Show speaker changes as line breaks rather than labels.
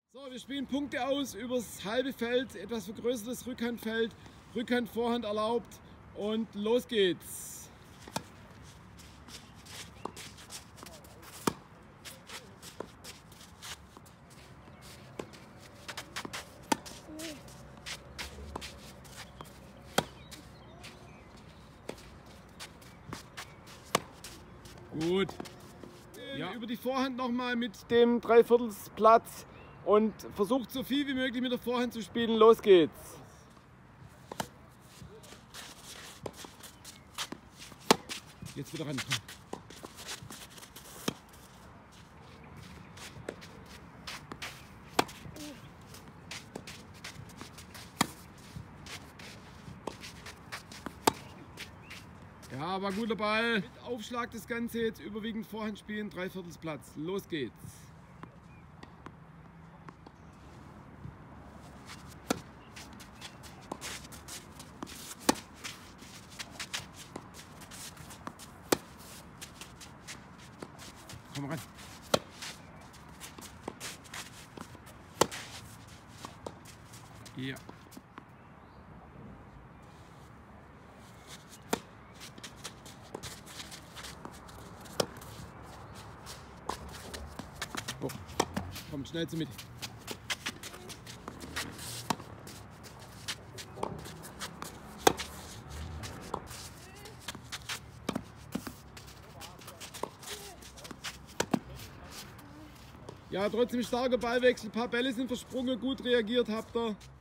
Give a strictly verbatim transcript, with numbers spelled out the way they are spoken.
So, wir spielen Punkte aus übers halbe Feld, etwas vergrößertes Rückhandfeld, Rückhand, Vorhand erlaubt und los geht's. Gut. Ja. Über die Vorhand nochmal mit dem Dreiviertelsplatz und versucht so viel wie möglich mit der Vorhand zu spielen. Los geht's. Jetzt wieder ran. Ja, aber guter Ball. Mit Aufschlag das Ganze jetzt überwiegend Vorhand spielen, Dreiviertelsplatz. Los geht's. Komm ran. Ja. Oh. Kommt schnell zu mit. Ja, trotzdem starker Ballwechsel, ein paar Bälle sind versprungen, gut reagiert habt ihr.